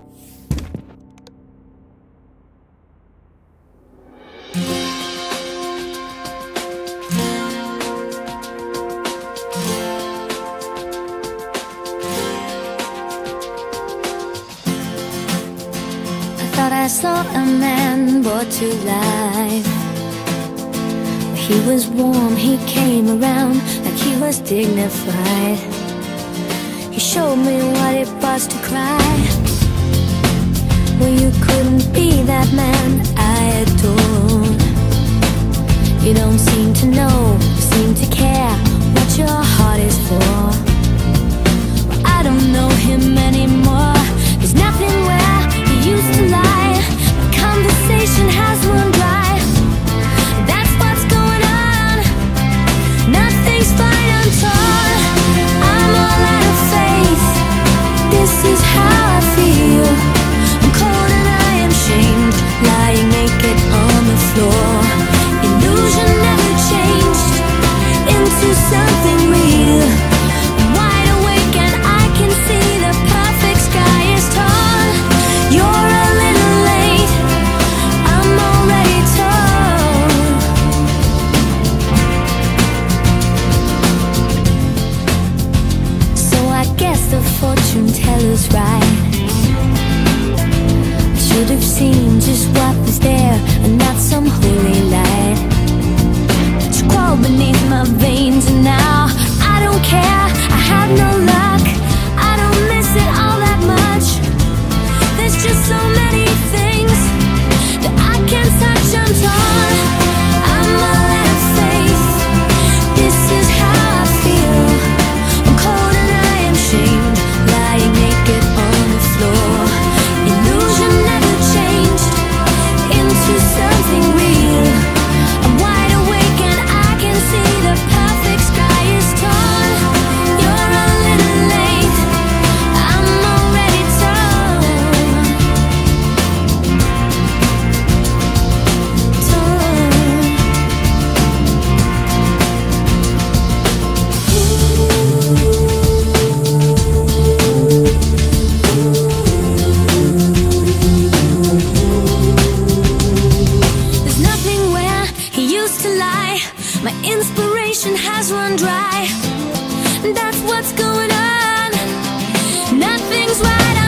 I saw a man brought to life. He was warm, he came around like he was dignified. He showed me what it was to cry. Well, you couldn't be that man I adored. You don't seem to know, seem to care what your heart is for. Well, I don't know him anymore. There's nothing where he used to lie. The conversation has run dry. That's what's going on. Nothing's fine, I'm torn. I'm all out of faith. This is how I feel. I'm cold and I am shamed, lying naked on the floor. Illusion never changed into something real. I'm wide awake and I can see the perfect sky is tall. You're a little late, I'm already told. So I guess the fortune teller's right. I should have seen just what was there and not some holy light. It's crawled beneath my veins and now I don't care, I have no luck. I don't miss it all that much. There's just so many things that I can't touch, I'm torn. I'm all out of faith. This is how I feel. I'm cold and I am shamed, lying naked on the floor. Illusion never changed into something real. I'm wide awake and I can see the perfect sky is torn. You're a little late, I'm already torn. There's nothing where he used to lie. My inspiration has run dry. That's what's going on. Nothing's right.